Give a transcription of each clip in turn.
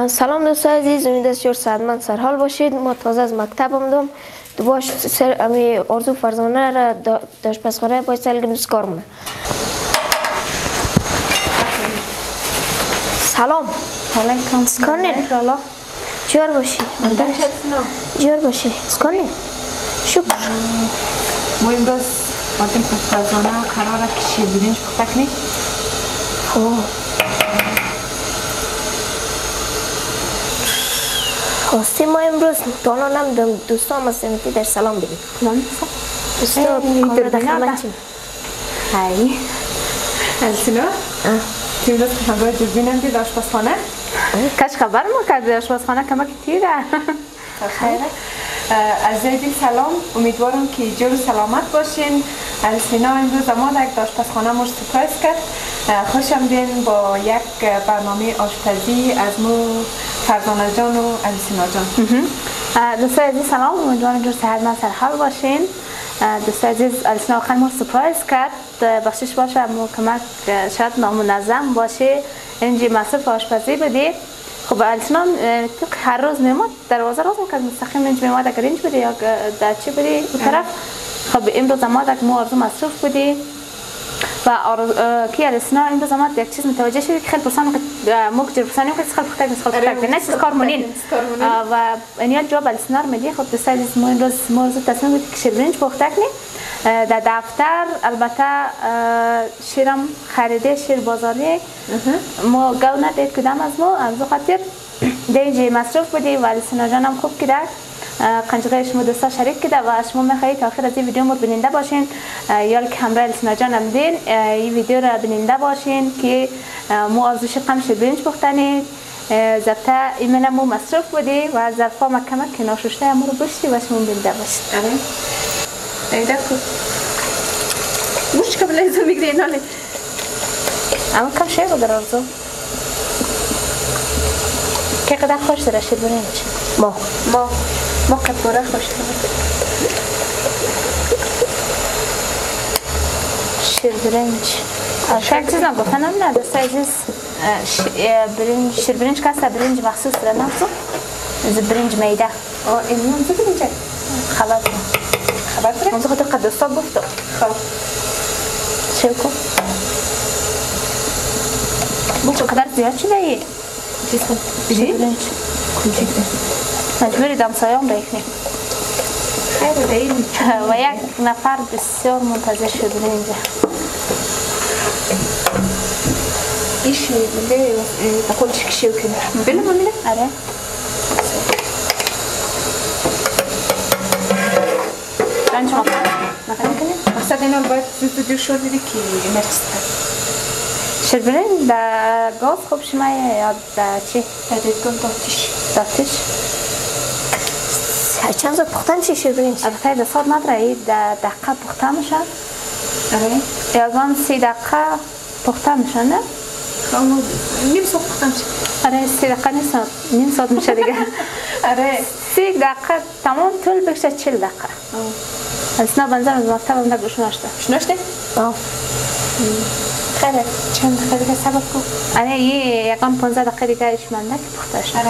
سلام دوستان عزیز، امید است سعادتمند سرحال باشید. ما تازه از مکتب آمدم. باش امی آرزو فرزانه را آشپزخانه باید سالگرد کار مونه. سلام علیکم. سکنین جور باشی جور باشی سکنین شکر. ما امروز آدم فرزانه قراره که شیرینش پخته کنی. خواستی ما امروز تانا نمیدم دوستان هستیم که در سلام بگیم. دوستان کامر در خدمت چیم؟ های السلام. تو امروز که همراه دوربینم دید آشپزخانه. کاش خبر ما کرد آشپزخانه کمک تیره. خیره. عزیزی سلام، امیدوارم که جور و سلامت باشین. السینا امروز ما در آشپزخانه ما سپرایز کرد. خوش آمدین با یک برنامه آشپزی از مو فرزانه جان و السینا جان. دوستان عزیز سلام، امیدوارم جور صحتمند سرحال باشین. دوستان عزیز السینا خیلی ما سپرایز کرد، بخشش باشه مو کمک شاید نامنظم باشه اینجا مصرف آشپزی بدی. خب السینا هر روز میماد دروازه روز میکرد مستقیم اینجا میماد اگر اینج بدی یا در چی بدی اون طرف. خب امروز ما اگر مو آرزو مصرف بدی و کی السینا امروز ما یک چیز متوجه شدید که خیلی پرسان موقع پرسانی که خیلی پختک نیست خیلی پختک نه چیز کارمونین و اینیا جواب السینا میدی. خب دوستان عزیز ما امروز موضوع تصمیم گرفتیم که شیرینج پختک نی در دفتر. البته شیرم خریده شیر بازاری ما گو ندید کدام از ما از خاطر دیجی مصرف بدی و السینا جانم خوب کده قنچقه شما دوستا شریک کده و شما میخواهید تا آخر از این ویدیو ما بیننده باشین یا که همراه السینا جانم دین این ویدیو را بیننده باشین که مو آرزوش قم شیرینج پختنی ضبطه ایمن مو مصرف بدی و ظرفا مکمک که ناششته ما رو بشتی و شما بیننده باشید. ایده کو مش قبل از میگیری ناله اما کم شیر بود در آرزو که قدر خوش داره شیرینج ما قطوره خوش داره شیرینج شاید چیزم گفتن هم نه دوست عزیز شیرینج کسته برنج مخصوص داره نفسو از برنج میده این منزو برنج خبر داره منزو خاطر قد دوستا گفتو خب چه کن بچه قدر زیاد چی دهی؟ چیز کن برنج کنچیک مجبوری دمسایان بیکنیم خیلی دهیم و یک نفر بسیار منتظر شد برنجه ایش میده تقول شکشیو کنه بله مامیده؟ آره برنج مخواهی کنیم؟ مقصد اینا باید زود جور شد دیدی که مرسته شیرینج در گاز خوب شما یا در چی؟ در دیدگاه داتش چند ساعت پخته میشه شیرینج؟ البته در ساعت نداره این دقیقه پخته میشه آره یازان 30 دقیقه پخته میشه نه؟ نیم ساعت پخته میشه آره 30 دقیقه نیست نیم ساعت میشه دیگه آره 30 دقیقه تمام طول بکشه 40 دقیقه السینا بنظرم از مکتب هم نگوش نشته خیلی چند دقیقه دیگه صبر کن آره یکم 15 دقیقه دیگه ایش منده که پخته شد. آره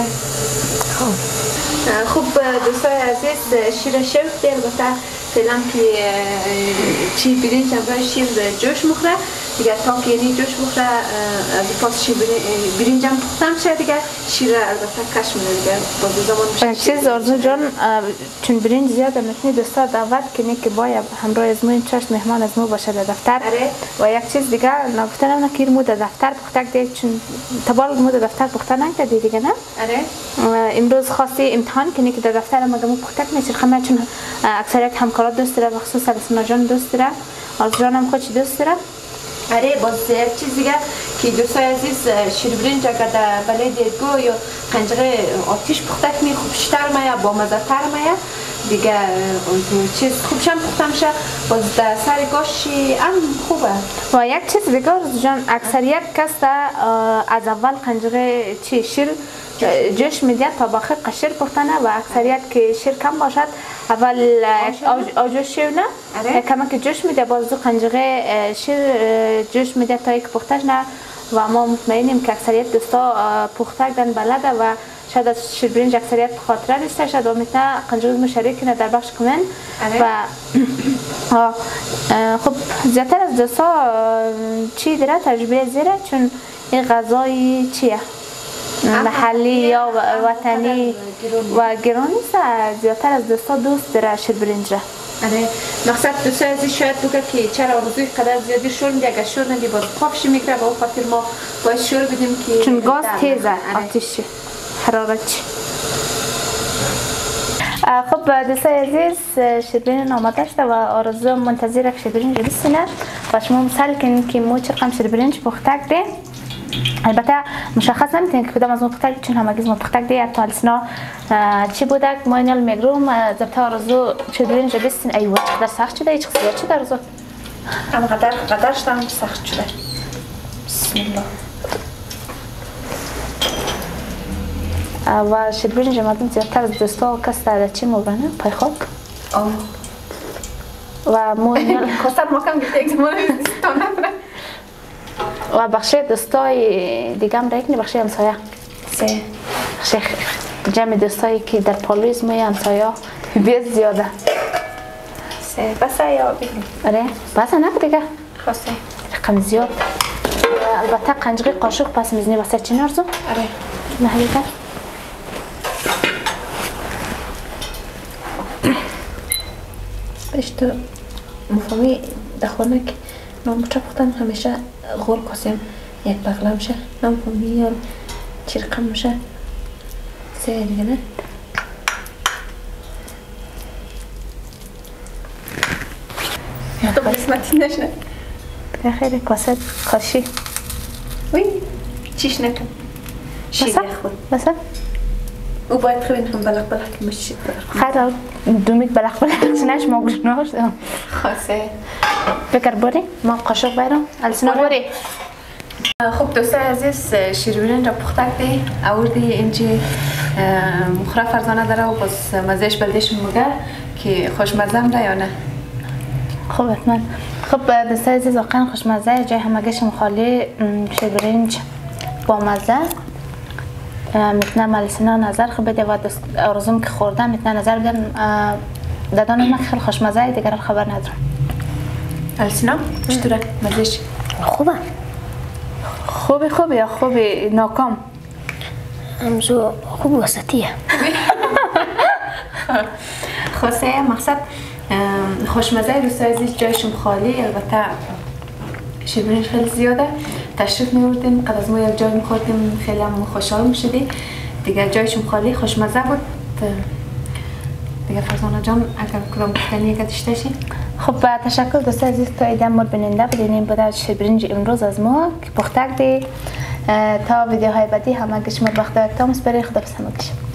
خوب دوستای عزیز شیر شوف دیر البته فعلا که چی برنج اول شیر جوش مخوره دیگه تا که یعنی جوش مخوره از پاس شیر برنج هم پختم شه دیگه شیر البته کش میده دیگه باز زمان میشه چیز آرزو جان چون برنج زیاده میتونی دوستا دعوت کنی که باید همراه از مو این چشم مهمان از مو باشه در دفتر و یک چیز دیگه نگفتن هم نکیر مو در دفتر پختک دیگه چون تبال مو در دفتر پخته نکردی دیگه نه؟ آره امروز خواستی امتحان کنی که در دفتر هم مو پختک نیست خمه چون اکثریت همکارات دوست داره و خصوصا السینا جان دوست داره آرزو جان هم خودش دوست داره. آره باز یک چیز دیگه که دوستای عزیز شیر برنج اگر در بله دیدگاه یا قنچقه آتیش پخته کنی خوبشتر میه با مزه‌تر میه دیگه چیز خوبشم پخته میشه باز در سر گوشی هم خوبه. و یک چیز دیگه جان اکثریت کس از اول قنچقه چی شیر جوش میده تا باخر قشر پختنه و اکثریت که شیر کم باشد اول آجوش شیر نه کمک جوش میده باز دو قنچقه شیر جوش میده تا یک پختش نه و ما مطمئنیم که اکثریت دوستا پختک دن بلده و شاید از شیربرنج اکثریت خاطره نیسته شاید و میتونه قنجوز مشارک کنه در بخش کمنت و خب زیادتر از دوستا چی داره تجربه زیره چون این غذای چیه محلی یا وطنی و گران نیست زیادتر از دوستا دوست داره شیربرنج را آره مقصد دوستا ازی شاید بگه که چرا آرزوی قدر زیادی شور میده اگر شور ندی باز خوابش میگره با اون خاطر ما باید شور بدیم که چون گاز تیزه آتیش حرارت خب دوستای عزیز شیربرنج آماده شده و آرزو منتظره که شیربرنج بسینه و شما مثال کنید که ما چقدر شیربرنج پختک ده البته مشخص نمیتونید که کدام از ما پختک چون همگیز ما پختک ده حتی السنا چی بودک ما اینال میگروم ضبط آرزو شیربرنج بسین ایوه چقدر سخت شده هیچ خصوصیت شده آرزو اما قدرش هم سخت شده بسم الله و شیربرنج مردم زیادتر از دوستا کس در چی مبرنه پای خاک و مو خواستم ما کم گفته یک زمان تا نکنه و بخشی دوستای دیگه هم رکنی بخشی همسایه بخشی جمع دوستایی که در پالویز مای همسایه بیاد زیاده بسه یا بگیم آره بسه نک دیگه خواسته رقم زیاد البته قنجقی قاشق پس میزنی بسه چی نرزو آره نهیده بهش تو مفهمی دخونه که نام بچه پختن همیشه غور کاسیم یک بغله میشه نام فهمی یا چی رقم میشه سه دیگه نه تو قسمتی نشنه خیلی کاسه کاشی وی چیش نکن شیده خود مثلا او باید خوین هم بلق که مشید خیلی دومیت بلق سنش ما گشناش خاصه فکر باری ما قاشق بیرم السنا باری خب دوستای عزیز شیربرنج را پختک دی آوردی اینجی مخرا فرزانه داره و باز مزهش بلدش میگه که خوشمزه ده یا نه خب حتما خب دوستای عزیز واقعا خوشمزه جای همگیش مخالی شیربرنج با مزه میتونم السنا نظر خب بده و آرزوم که خوردم میتونم نظر بدم دادان من خیلی خوشمزه دیگر خبر ندارم السنا چطوره مزهش خوبه خوبی یا خوبی ناکام همزو خوب وسطیه خاصه مقصد خوشمزه دوستای عزیز جایشون خالی البته شیربرنج خیلی زیاده تشریف میوردیم قد از ما یک جای میخوردیم خیلی هم خوشحال میشدیم دیگه جایشون خالی خوشمزه بود دیگه فرزانه جان اگر کدام گفتنی اگه داشته شی خب تشکر دوستای عزیز تا ایدم مورد بیننده بودین بوده شیربرنج امروز از ما که پختک دی تا ویدیوهای بعدی همگیش مطبخ دایکتام اسپری خدا بس همگیش